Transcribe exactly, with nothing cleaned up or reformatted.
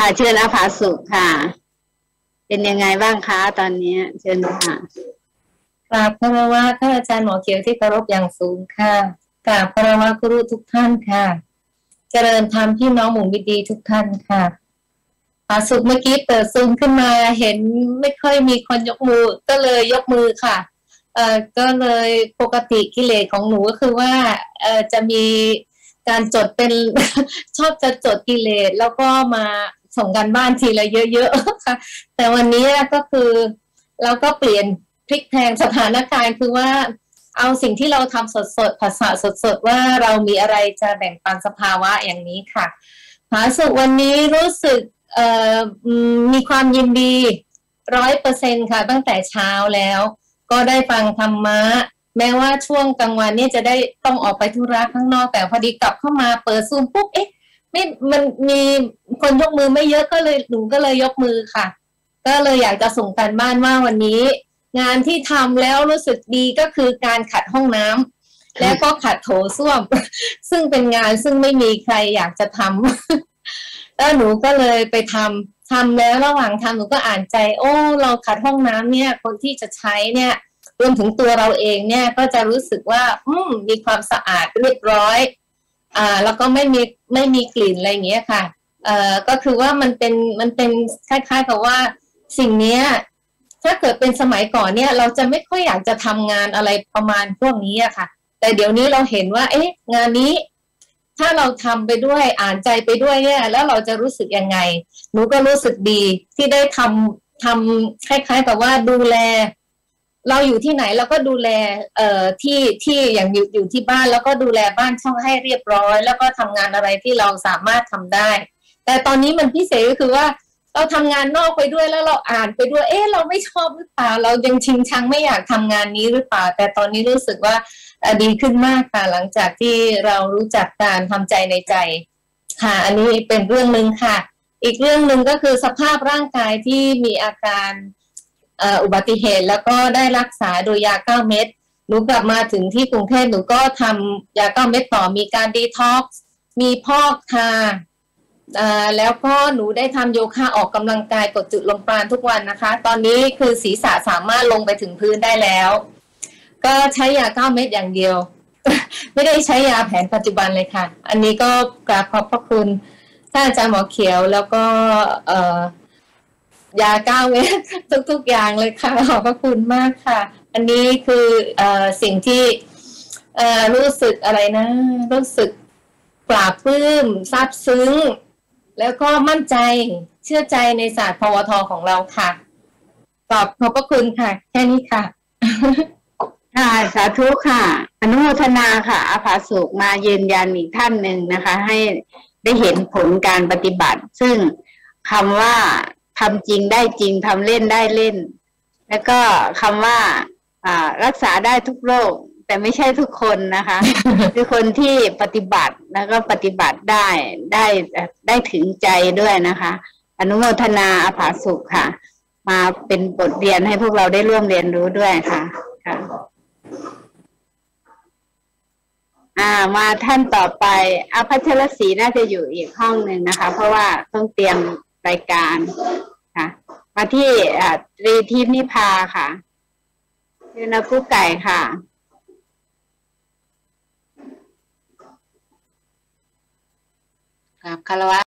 ค่ะเชิญอาภาสุขค่ะเป็นยังไงบ้างคะตอนนี้เชิญค่ะกราบคารวะท่านอาจารย์หมอเขียวที่เคารพอย่างสูงค่ะกราบคารวะครูทุกท่านค่ะเจริญธรรมพี่น้องหมู่มิตรดีทุกท่านค่ะผาสุขเมื่อกี้เปิดซูมขึ้นมาเห็นไม่ค่อยมีคนยกมือก็เลยยกมือค่ะเอ่อก็เลยปกติกิเลสของหนูก็คือว่าเอ่อจะมีการจดเป็น ชอบจะจดกิเลสแล้วก็มาส่งกันบ้านทีละเยอะๆค่ะแต่วันนี้ก็คือเราก็เปลี่ยนพลิกแพลงสถานการณ์คือว่าเอาสิ่งที่เราทำสดๆภาษาสดๆว่าเรามีอะไรจะแบ่งปันสภาวะอย่างนี้ค่ะผาสุขวันนี้รู้สึกเอ่อมีความยินดีร้อยเปอร์เซ็นต์ค่ะตั้งแต่เช้าแล้วก็ได้ฟังธรรมะแม้ว่าช่วงกลางวันนี่จะได้ต้องออกไปธุระข้างนอกแต่พอดีกลับเข้ามาเปิดซูมปุ๊บเอ๊ะไม่มันมีคนยกมือไม่เยอะก็เลยหนูก็เลยยกมือค่ะก็เลยอยากจะส่งการบ้านว่าวันนี้งานที่ทำแล้วรู้สึกดีก็คือการขัดห้องน้ำแล้วก็ขัดโถส้วมซึ่งเป็นงานซึ่งไม่มีใครอยากจะทำแล้วหนูก็เลยไปทำทำแล้วระหว่างทำหนูก็อ่านใจโอ้เราขัดห้องน้ำเนี่ยคนที่จะใช้เนี่ยรวมถึงตัวเราเองเนี่ยก็จะรู้สึกว่าอืมมีความสะอาดเรียบร้อยอ่าแล้วก็ไม่มีไม่มีกลิ่นอะไรอย่างเงี้ยค่ะเอ่อก็คือว่ามันเป็นมันเป็นคล้ายๆกับว่าสิ่งเนี้ยถ้าเกิดเป็นสมัยก่อนเนี่ยเราจะไม่ค่อยอยากจะทำงานอะไรประมาณพวกนี้อะค่ะแต่เดี๋ยวนี้เราเห็นว่าเอ๊ะงานนี้ถ้าเราทำไปด้วยอ่านใจไปด้วยเนี่ยแล้วเราจะรู้สึกยังไงหนูก็รู้สึกดีที่ได้ทำทำคล้ายๆกับว่าดูแลเราอยู่ที่ไหนเราก็ดูแลเอ่อที่ที่อย่างอยู่อยู่ที่บ้านแล้วก็ดูแลบ้านช่องให้เรียบร้อยแล้วก็ทำงานอะไรที่เราสามารถทำได้แต่ตอนนี้มันพิเศษก็คือว่าเราทำงานนอกไปด้วยแล้วเราอ่านไปด้วยเอ๊ะเราไม่ชอบหรือเปล่าเรายังชิงชังไม่อยากทำงานนี้หรือเปล่าแต่ตอนนี้รู้สึกว่าดีขึ้นมากค่ะหลังจากที่เรารู้จักการทำใจในใจค่ะอันนี้เป็นเรื่องนึงค่ะอีกเรื่องนึงก็คือสภาพร่างกายที่มีอาการอุบัติเหตุแล้วก็ได้รักษาโดยยาเก้าเม็ดหนูกลับมาถึงที่กรุงเทพหนูก็ทำยาเก้าเม็ดต่อมีการดีท็อกซ์มีพอกทาแล้วก็หนูได้ทำโยคะออกกำลังกายกดจุดลมปราณทุกวันนะคะตอนนี้คือศีรษะสามารถลงไปถึงพื้นได้แล้วก็ใช้ยาเก้าเม็ดอย่างเดียว ไม่ได้ใช้ยาแผนปัจจุบันเลยค่ะอันนี้ก็กราบขอบพระคุณท่านอาจารย์หมอเขียวแล้วก็เอ่อยาเก้าเม็ดทุกๆอย่างเลยค่ะขอบพระคุณมากค่ะอันนี้คือเอ่อสิ่งที่เอ่อรู้สึกอะไรนะรู้สึกปลาบปลื้มซาบซึ้งแล้วก็มั่นใจเชื่อใจในศาสตร์ภวทของเราค่ะขอบขอบพระคุณค่ะแค่นี้ค่ะค่ะสาธุค่ะอนุโมทนาค่ะอาภาสุขมายืนยันอีกท่านหนึ่งนะคะ ให้ได้เห็นผลการปฏิบัติซึ่งคำว่าทำจริงได้จริงทำเล่นได้เล่นแล้วก็คำว่ารักษาได้ทุกโรคแต่ไม่ใช่ทุกคนนะคะ คือคนที่ปฏิบัติแล้วก็ปฏิบัติได้ได้ได้ถึงใจด้วยนะคะอนุโมทนาอาภาสุขค่ะมาเป็นบทเรียนให้พวกเราได้ร่วมเรียนรู้ด้วยค่ะค่ะอ่ามาท่านต่อไปอาพัชรศรีน่าจะอยู่อีกห้องหนึ่งนะคะเพราะว่าต้องเตรียมรายการค่ะมาที่อ่าตรีทิพย์นิพาค่ะยูนากุไก่ค่ะครับคารวะ